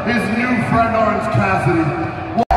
his new friend Orange Cassidy.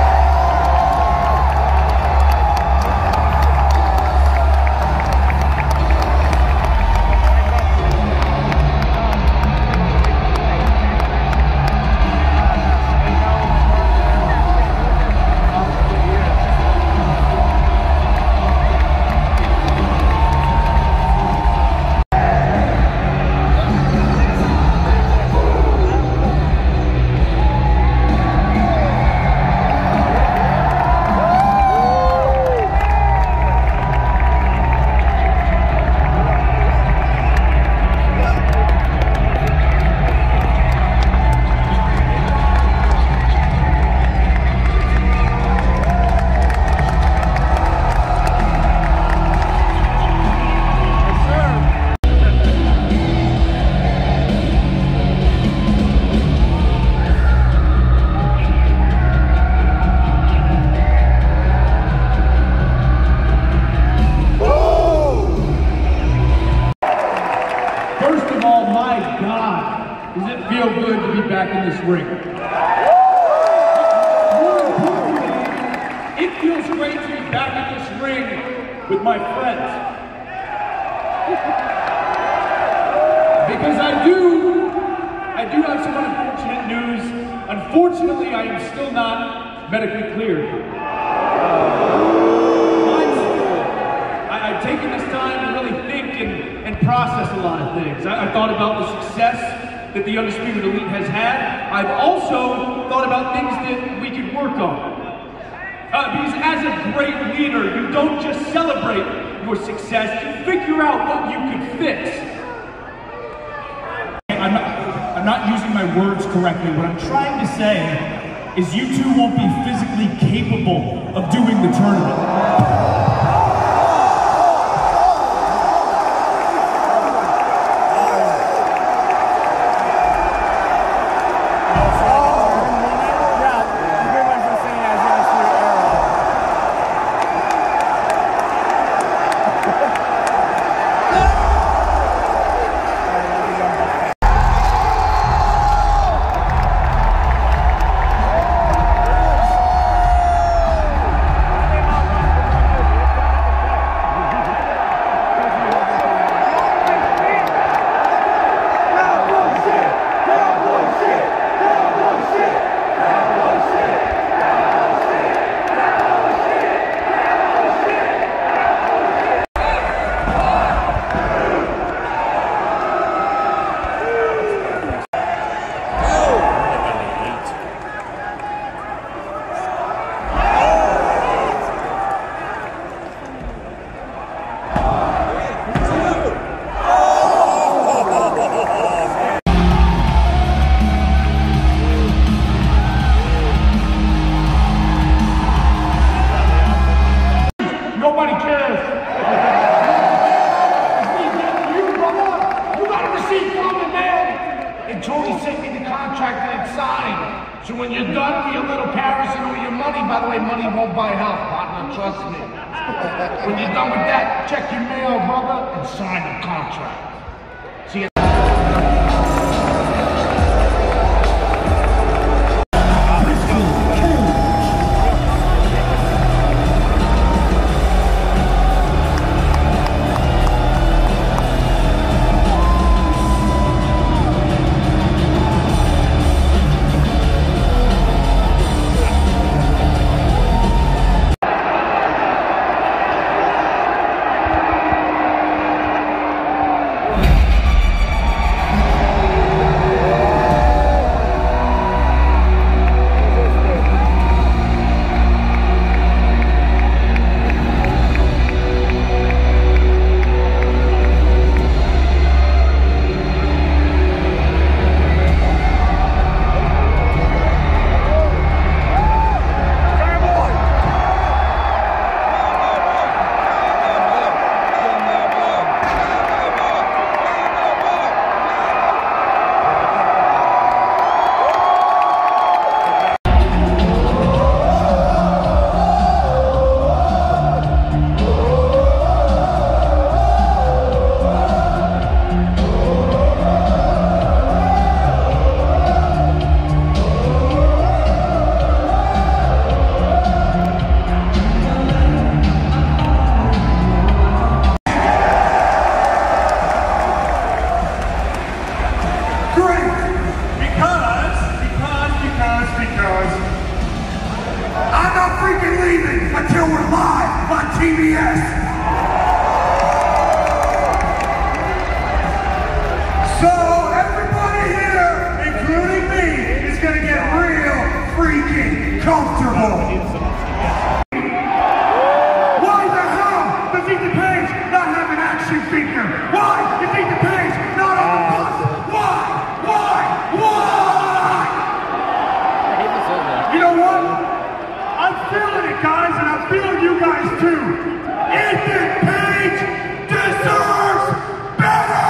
Does it feel good to be back in this ring? More importantly, it feels great to be back in this ring with my friends. Because I do have some unfortunate news. Unfortunately, I am still not medically cleared. I've taken this time to really think and process a lot of things. I thought about the success that the Undisputed Elite has had. I've also thought about things that we could work on. Because as a great leader, you don't just celebrate your success, you figure out what you could fix. I'm not using my words correctly. What I'm trying to say is you two won't be physically capable of doing the tournament. Nobody cares. You, brother, you got a receipt from the mail. And Tony sent me the contract that it's signed. So when you're done with your little Paris and all your money, by the way, money won't buy health, partner, trust me. When you're done with that, check your mail, brother, and sign the contract. See you. freaking leaving until we're live on TBS. So everybody here, including me, is gonna get real freaking comfortable. Why the hell does Ethan Page not have an action figure? Why is Ethan Page not on the bus? Why? You know what? I'm feeling it, guys, and I'm feeling you guys too. Ethan Page deserves better!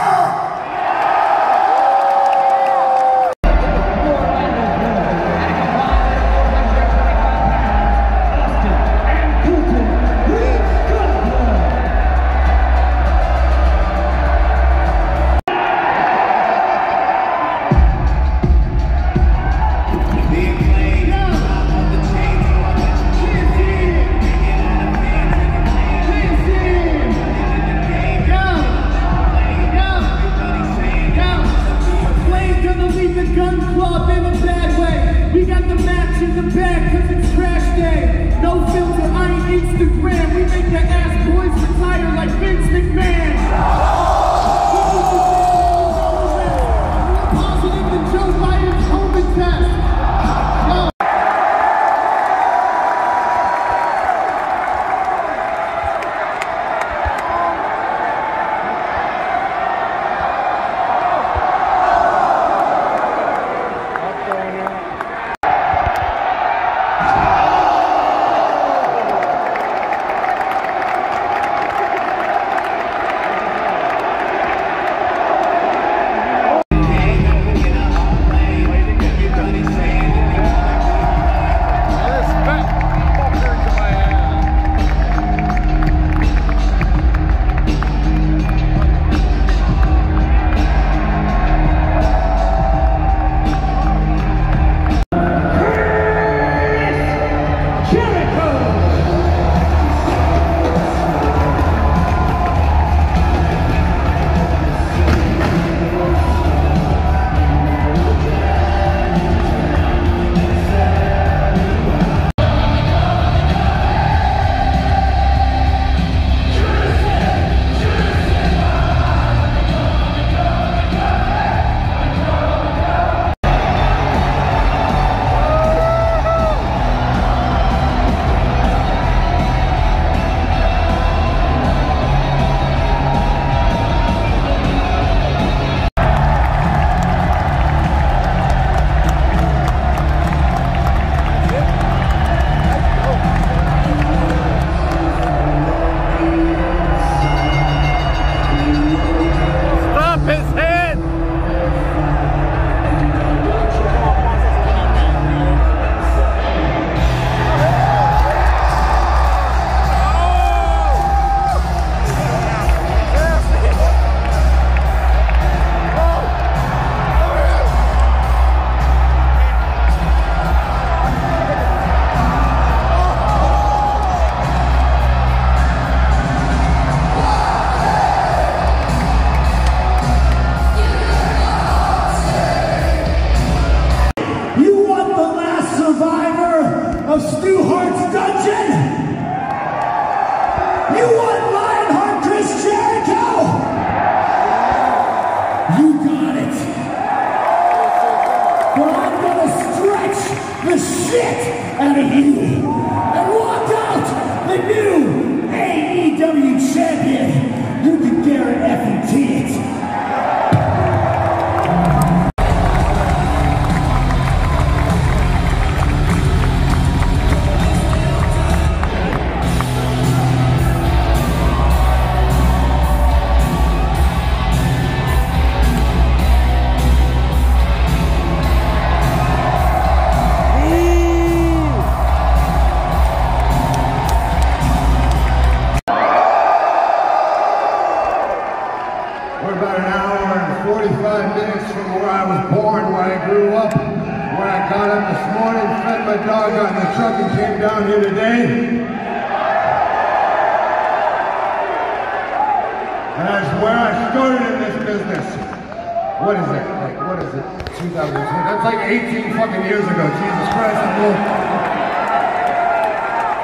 What is it? Like, what is it? 2020. That's like 18 fucking years ago. Jesus Christ.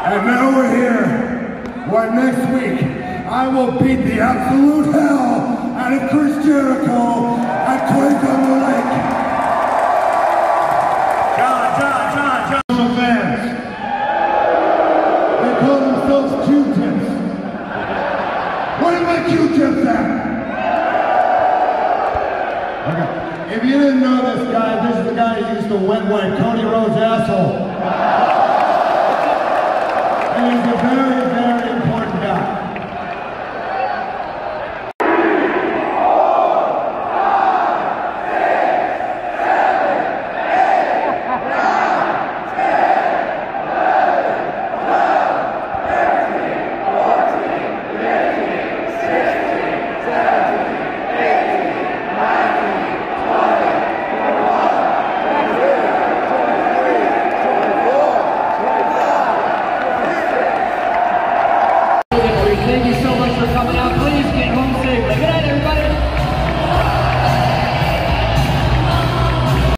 And now we're here, where next week I will beat the absolute hell out of Chris Jericho at Quake on the Lake. John. Fans. They call themselves Q-tips. Where are my Q-tips at? Okay. If you didn't know this guy, this is the guy who used to wet wipe Cody Rhodes' asshole. And he's a very